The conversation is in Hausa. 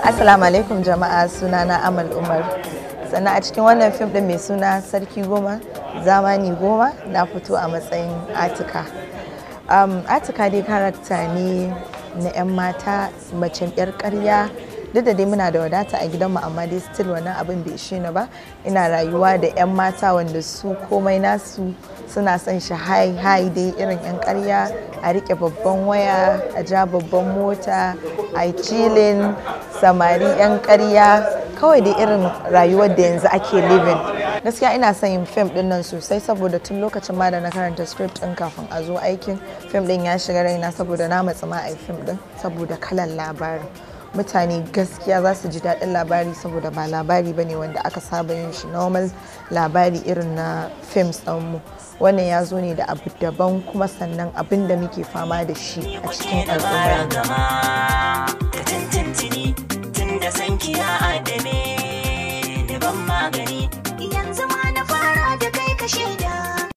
Assalamu alaikum jama'a, sunana Amal Umar. Sannan a cikin wannan fim din mai suna Sarki Goma Zamani Goma na fito a matsayin Atika. Atika dai karakta ne na 'yan mata macen 'yar ƙarya. Duk da dai muna da wadata a gidanmu amma dai still wannan abin bai ishe ni ba. Ina rayuwa da 'yan mata wanda su komai nasu suna son shi hai dai irin 'yan ƙarya, a riƙe babban waya, a ja babban mota, a yi chilling, samari 'yan ƙarya, kawai dai irin rayuwar da yanzu ake living. Gaskiya ina son yin fim din nan sosai saboda tun lokacin ma da na karanta script din kafin a zo aikin fim din ya shiga raina saboda na matsa ma a yi fim din saboda kalan labarin. Mutane gaskiya za su ji daɗin labari saboda ba labari bane wanda aka saba yin shi normal labari irin na films ɗinmu. Wannan ya zo ne da abu daban kuma sannan abin da muke fama da shi a cikin al'ummar. Yanzu ma na fara da kai ka shaida.